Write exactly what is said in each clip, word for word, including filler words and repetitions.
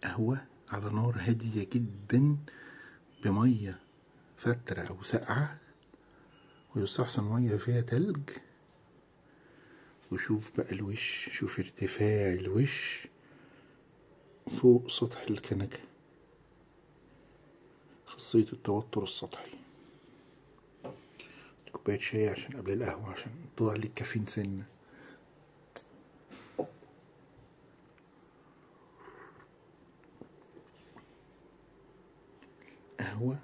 قهوة على نار هادية جدا بمية فترة أو ساقعة، ويستحسن مية فيها تلج. وشوف بقى الوش، شوف ارتفاع الوش فوق سطح الكنكة، خاصية التوتر السطحي. كوباية شاي عشان قبل القهوة عشان تطلع لي الكافيين سنة. قهوة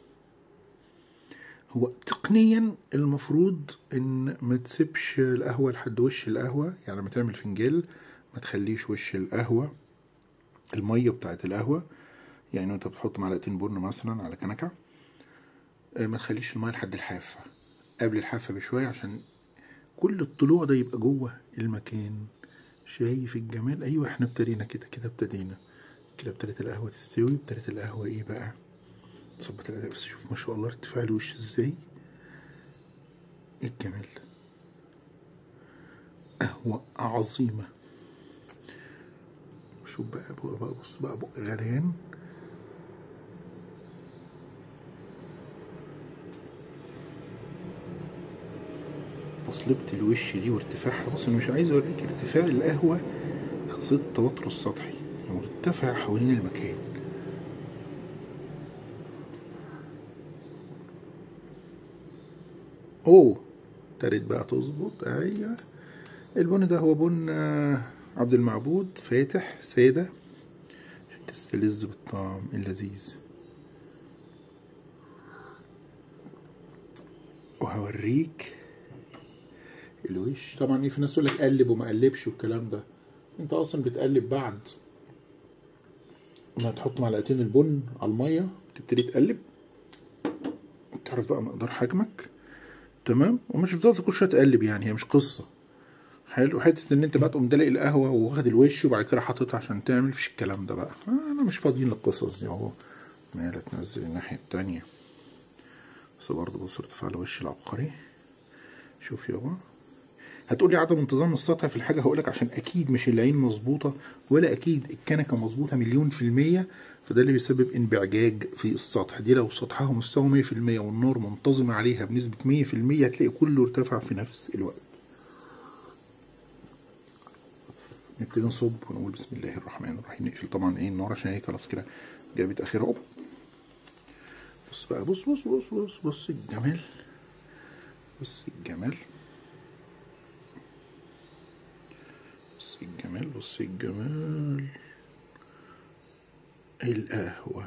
هو تقنيا المفروض ان ما تسيبش القهوة لحد وش القهوة، يعني لما تعمل فنجان ما تخليش وش القهوة المية بتاعت القهوة، يعني انت بتحط معلقتين بن مثلا على كنكة، ما تخليش المية لحد الحافة، قبل الحافة بشوية عشان كل الطلوع ده يبقى جوه المكان. شايف الجمال؟ ايوه احنا ابتدينا كده كده ابتدينا كده ابتدت القهوة تستوي، ابتدت القهوة ايه بقى تظبط الأداء. بس شوف ما شاء الله ارتفاع الوش ازاي، ايه الجمال ده، قهوة عظيمة. شوف بقى بقى, بقى بص بقى بقى غريان، تصلبة الوش دي وارتفاعها. بص انا مش عايز اوريك ارتفاع القهوة، خاصية التوتر السطحي مرتفع حوالين المكان. اوه ابتدت بقى تظبط. ايوه البن ده هو بن عبد المعبود فاتح سادة عشان تستلذ بالطعم اللذيذ. وهوريك الوش. طبعا ايه، في ناس تقول لك قلب وما قلبش والكلام ده، انت اصلا بتقلب بعد ما تحط معلقتين البن على الميه، تبتدي تقلب، تعرف بقى مقدار حجمك تمام، ومش هتفضل كل شويه تقلب، يعني هي مش قصه. حلو حته ان انت بقى تقوم دلق القهوه واخد الوش وبعد كده حاططها عشان تعمل، مفيش الكلام ده بقى، انا مش فاضيين للقصص دي اهو. مالك تنزل الناحيه التانيه بس برضه بص ارتفاع الوش العبقري. شوف يابا، هتقولي عدم انتظام السطح في الحاجه، هقولك عشان اكيد مش العين مظبوطه ولا اكيد الكنكه مظبوطه مليون في الميه، فده اللي بيسبب انبعاجاج في السطح. دي لو سطحها مستوى مية في المية والنار منتظمه عليها بنسبه مية في المية هتلاقي كله ارتفع في نفس الوقت. نبتدي نصب ونقول بسم الله الرحمن الرحيم. نقفل طبعا ايه النار عشان هي خلاص كده جابت اخرها. بص بقى، بص بص بص بص بص الجمال، بص الجمال، بص الجمال، بص الجمال. القهوة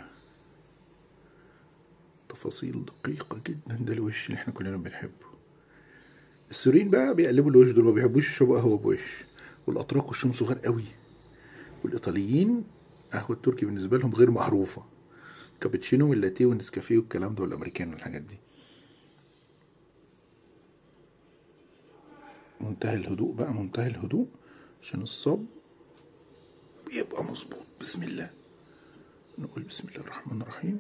تفاصيل دقيقة جدا، ده الوش اللي احنا كلنا بنحبه. السوريين بقى بيقلبوا الوش، دول ما بيحبوش يشربوا قهوة بوش، والأتراك وشهم صغير قوي، والإيطاليين قهوة التركي بالنسبة لهم غير معروفة، كابتشينو واللاتيه والنسكافيه والكلام ده والأمريكان والحاجات دي. منتهى الهدوء بقى، منتهى الهدوء عشان الصب يبقى مظبوط. بسم الله، نقول بسم الله الرحمن الرحيم.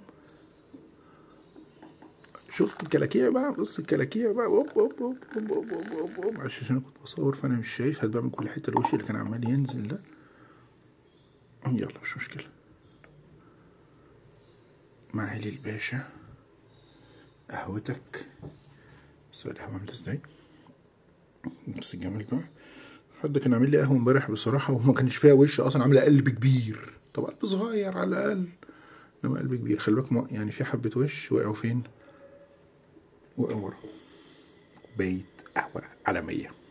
شوف الكلاكيع بقى، بص الكلاكيع بقى، اوب اوب اوب اوب اوب اوب اوب اوب عشان انا كنت بصور فانا مش شايف، هتبقى من كل حته الوش اللي كان عمال ينزل ده. يلا مش مشكله. معالي الباشا قهوتك. بص القهوه عامله ازاي، بص الجمال بقى. حد كان عامل لي قهوه امبارح بصراحه وما كانش فيها وش اصلا، عامله قلب كبير. طب قلب صغير على الاقل، انما قلب كبير. خلي بالك يعني في حبه وش وقعوا فين؟ وقعوا ورا. كوبايه قهوه عالميه.